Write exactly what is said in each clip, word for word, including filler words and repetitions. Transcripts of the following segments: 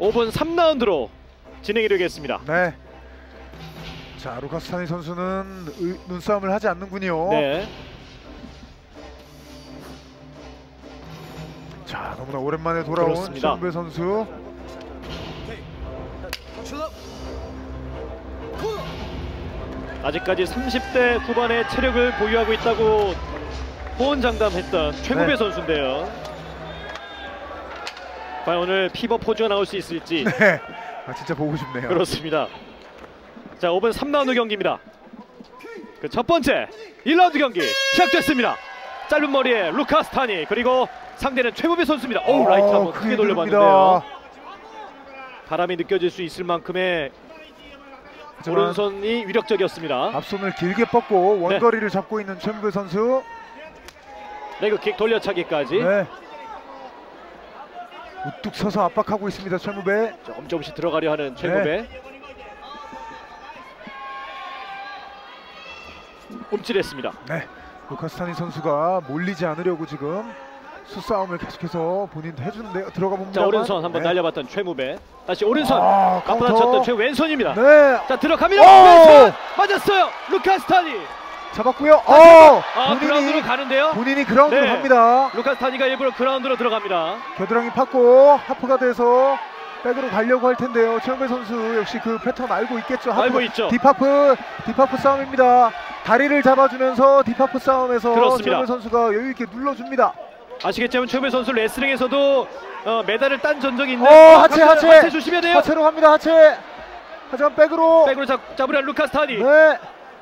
오 분 삼 라운드로 진행이 되겠습니다. 네. 자, 루카스 타니 선수는 의, 눈싸움을 하지 않는군요. 네. 자, 너무나 오랜만에 돌아온 최무배 선수. 아직까지 삼십 대 후반의 체력을 보유하고 있다고 호언장담했던 최무배 네. 선수인데요. 과연 오늘 피버 포즈가 나올 수 있을지. 네. 아, 진짜 보고 싶네요. 그렇습니다. 자, 오 분 삼 라운드 경기입니다. 그 첫 번째 일 라운드 경기 시작됐습니다. 짧은 머리에 루카스 타니, 그리고 상대는 최무배 선수입니다. 오, 라이트 한번 크게 돌려봤는데요. 바람이 느껴질 수 있을 만큼의 오른손이 위력적이었습니다. 앞손을 길게 뻗고 원거리를 네. 잡고 있는 최무배 선수. 레그킥 돌려차기까지. 네. 우뚝 서서 압박하고 있습니다. 최무배. 조금 조금씩 들어가려 하는 최무배. 네. 움찔했습니다. 네. 루카스 타니 선수가 몰리지 않으려고 지금 수싸움을 계속해서 본인도 해주는데요. 들어가 봅니다. 자, 오른손 한번 네. 날려봤던 최무배. 다시 오른손 맞받아쳤던 최 왼손입니다. 네. 자, 들어갑니다. 왼손 맞았어요. 루카스 타니 잡았고요. 어, 아, 본인이 그라운드로 가는데요. 본인이 그라운드로 네. 갑니다. 루카스 타니가 일부러 그라운드로 들어갑니다. 겨드랑이 팠고 하프가드에서 백으로 가려고 할 텐데요. 최무배 선수 역시 그 패턴 알고 있겠죠. 하프, 알고 있죠. 딥하프, 딥하프 싸움입니다. 다리를 잡아주면서 딥하프 싸움에서 그렇습니다. 최무배 선수가 여유 있게 눌러줍니다. 아시겠지만 최무배 선수 레슬링에서도 어, 메달을 딴 전적이 있는. 어, 하체, 하체, 하체 조심해야 돼요. 하체로 갑니다. 하체. 하지만 백으로. 백으로 잡, 잡으려 루카스 타니. 네.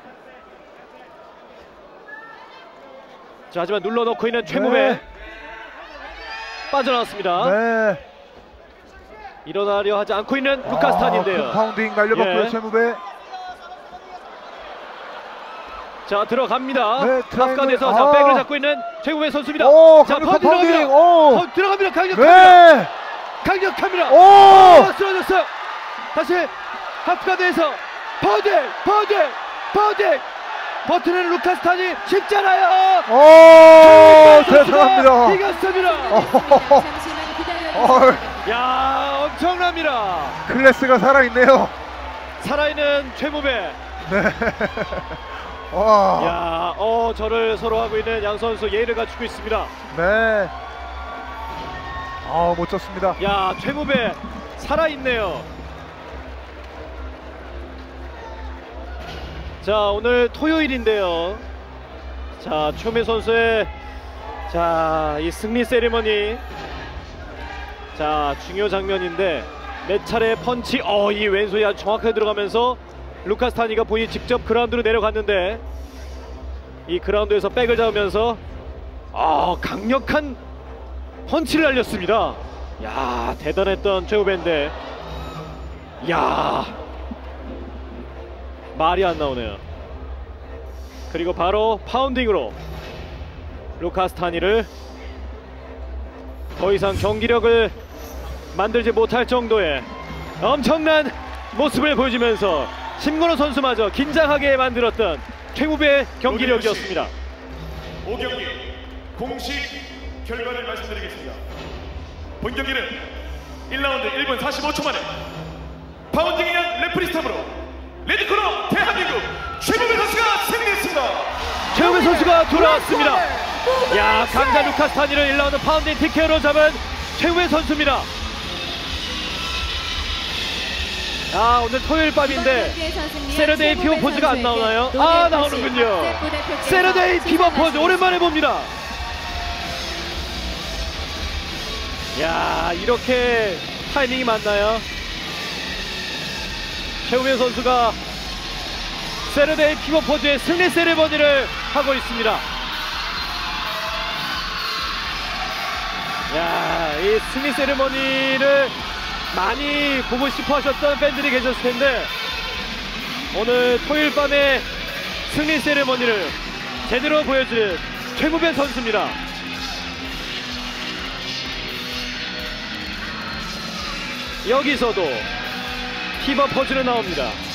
자, 하지만 눌러놓고 있는 최무배. 네. 빠져나왔습니다. 네. 일어나려 하지 않고 있는 루카스 타니인데요. 아, 파운딩 날려봤고요. 예. 최무배. 자, 들어갑니다. 네, 하프가드에서 아. 자, 백을 잡고 있는 최무배 선수입니다. 오, 자, 파운딩. 파운딩 오. 어, 들어갑니다. 강력합니다. 네. 강력합니다. 오. 어, 쓰러졌어요. 다시 하프가드에서 파운딩, 파운딩, 파운딩. 버티는 루카스 타니 쉽잖아요. 오, 대단합니다. 이겼습니다. 어. 야, 엄청납니다. 클래스가 살아있네요. 살아있는 최무배. 네. 와. 야, 어, 저를 서로 하고 있는 양 선수 예의를 갖추고 있습니다. 네. 아, 멋졌습니다. 야, 최무배 살아있네요. 자, 오늘 토요일인데요. 자, 최무배 선수의 자, 이 승리 세리머니. 자, 중요 장면인데 몇 차례 펀치, 어, 이 왼손이 아주 정확하게 들어가면서 루카스 타니가 본인이 직접 그라운드로 내려갔는데 이 그라운드에서 백을 잡으면서 아, 강력한 펀치를 날렸습니다. 야, 대단했던 최무배인데 야, 말이 안 나오네요. 그리고 바로 파운딩으로 루카스 타니를 더 이상 경기력을 만들지 못할 정도의 엄청난 모습을 보여주면서 심건호 선수마저 긴장하게 만들었던 최무배의 경기력이었습니다. 오 경기 공식 결과를 말씀드리겠습니다. 본 경기는 일 라운드 일 분 사십오 초 만에 파운딩이냐 레프리 스탑으로 레드코너 대한민국 최무배 선수가 승리했습니다. 최무배 선수가 돌아왔습니다. 야, 강자 루카스 타니를 일 라운드 파운딩 티케어로 잡은 최무배 선수입니다. 아, 오늘 토요일 밤인데 세러데이 피버 포즈가 안 나오나요? 아, 나오는군요. 세러데이 피버 포즈 오랜만에 봅니다. 야, 이렇게 타이밍이 맞나요? 최무배 선수가 세러데이 피버 포즈의 승리 세레머니를 하고 있습니다. 야, 이 승리 세레머니를 많이 보고 싶어 하셨던 팬들이 계셨을 텐데 오늘 토요일 밤에 승리 세레머니를 제대로 보여줄 최무배 선수입니다. 여기서도 피버 포즈로 나옵니다.